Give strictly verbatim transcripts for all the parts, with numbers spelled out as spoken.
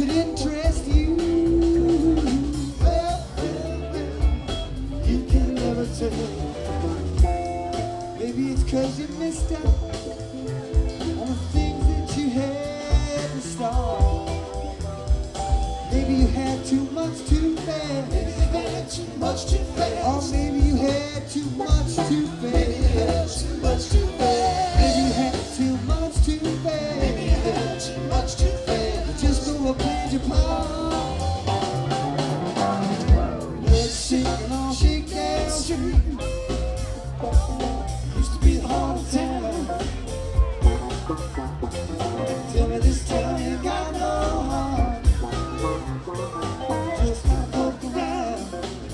could interest you. Well, well, well, you can never tell. Maybe it's 'cause you missed out on the things that you had to start. Maybe you had too much too fast. Maybe you had too much too fast. Or maybe you had too much too fast. Maybe you had too much too fast. Maybe you had too much too fast. Maybe you had too much too fast. Just go and play your part. Let's shake on Shakedown Street. Used to be the heart of town. Tell me this town ain't got no heart. Just gotta poke around.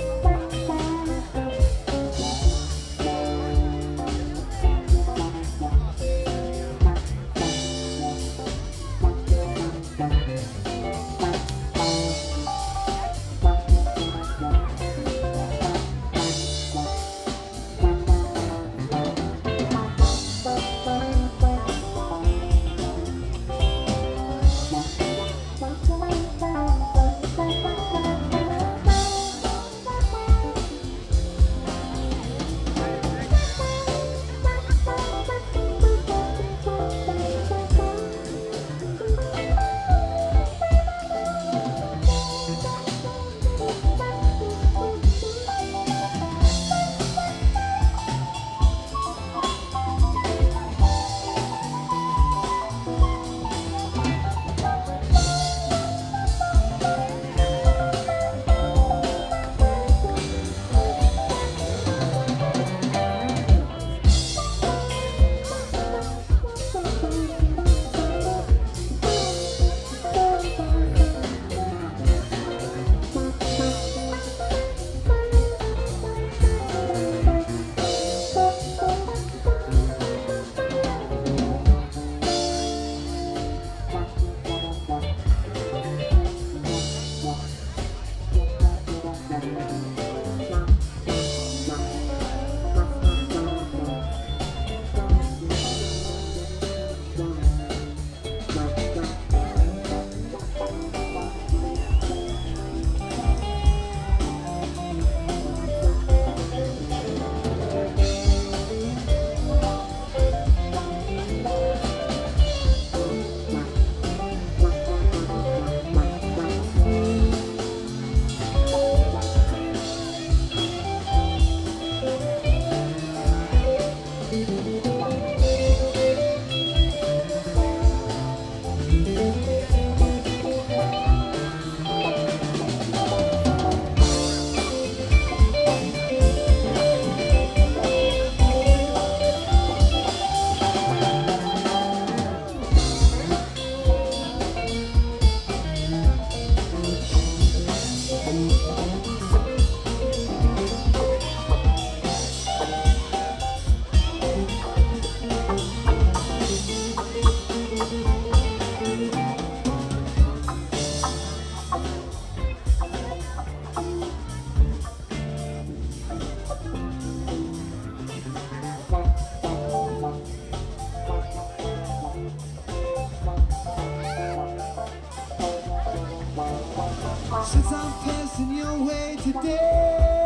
Since I'm passing your way today,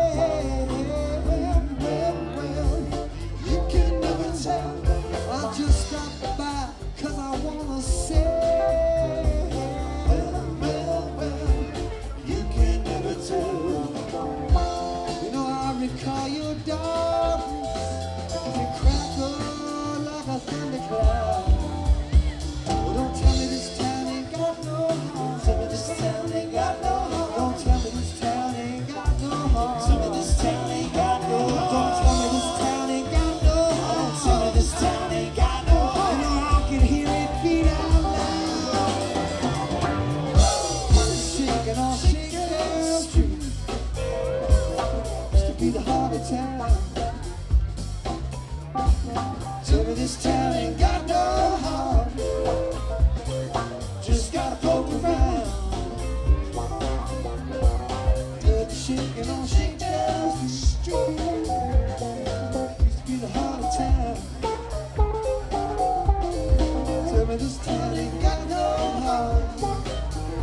well, well, well, you can never tell. I'll just stop by, 'cause I wanna say, well, well, well, you can never tell. You know, I recall your darkness, you crackle like a thundercloud. Well, don't tell me this town ain't got no heart. Tell me this town ain't got no heart. Don't tell me this town ain't got no heart. Tell me this town ain't got no heart. Don't tell me this town ain't got no heart. Tell me this town ain't got no heart. You know I can hear it beat out loud. Shaking on Shakedown Street. Used to be the heart of town. Tell me this town ain't got no heart. Just gotta poke around. Shaking on Shakedown Street. Used to be the heart of town. Tell me this town ain't got no heart.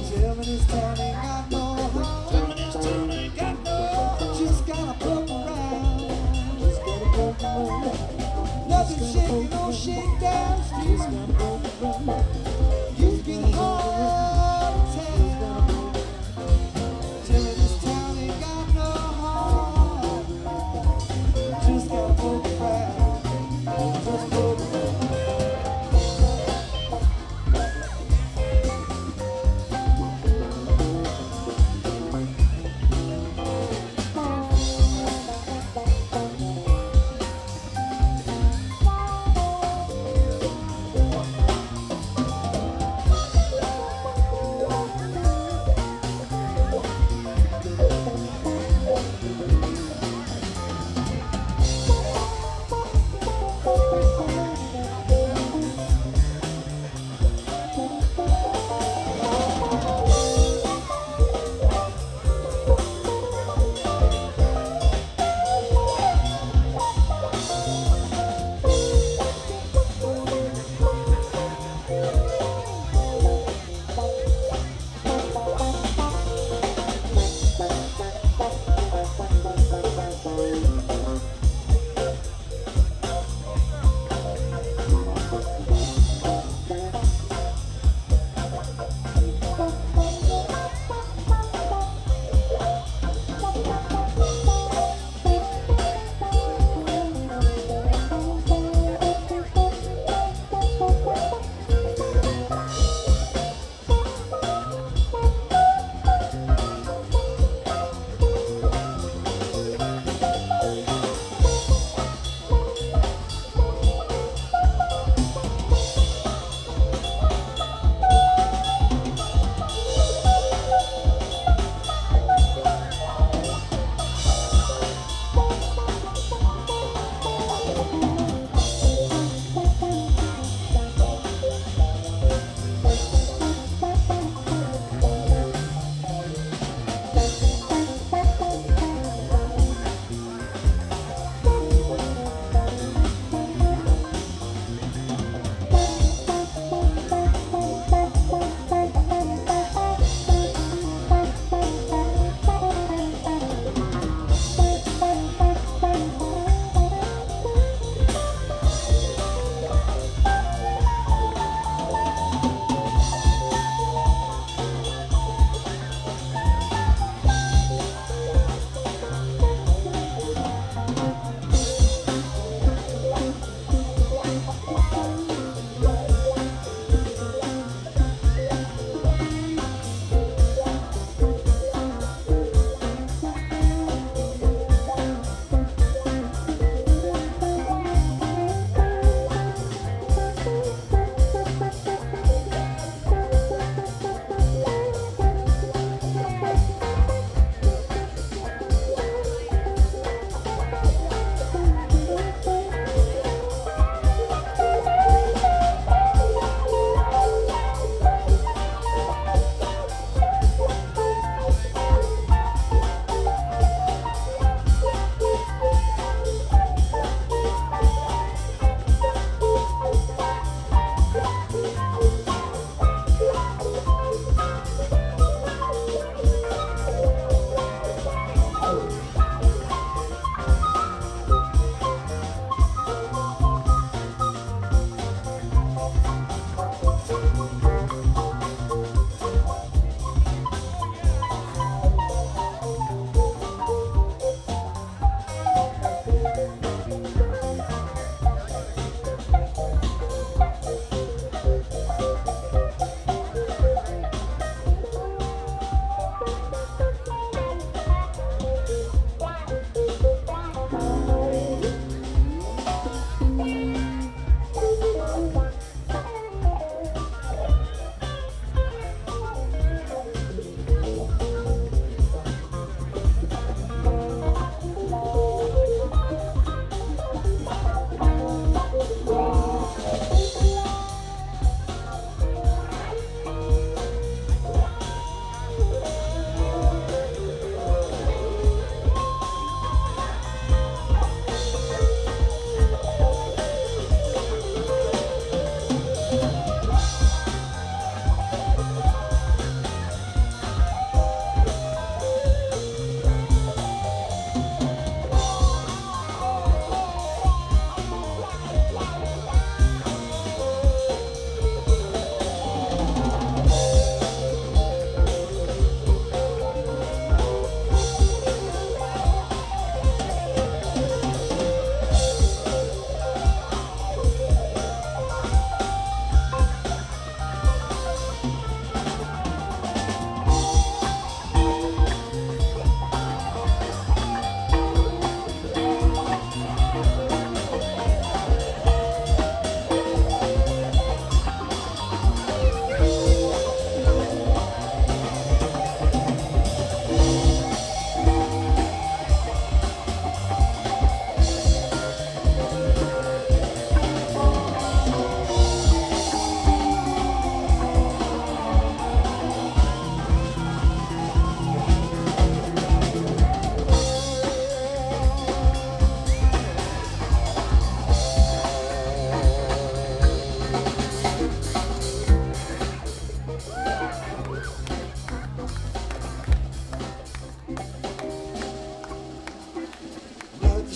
Tell me this town ain't got no heart. Tell me this town ain't got no heart. Just gotta poke around. Just gotta poke around. Nothing shaking, no shakedown street. Just gotta poke around. Used to be hard to tell. Tell me this town ain't got no heart. Just gotta poke around. Just poke around.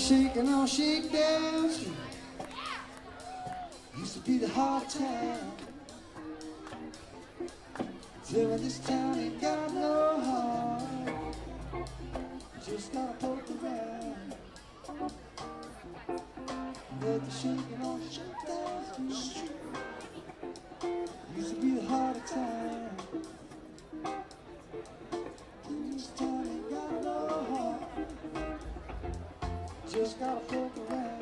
shaking on Shakedown Street used to be the hard time. Till this town ain't got no heart, just gotta poke around. But the shaking on Shakedown Street used to be the hard time. Till this town ain't got no heart, just gotta poke around.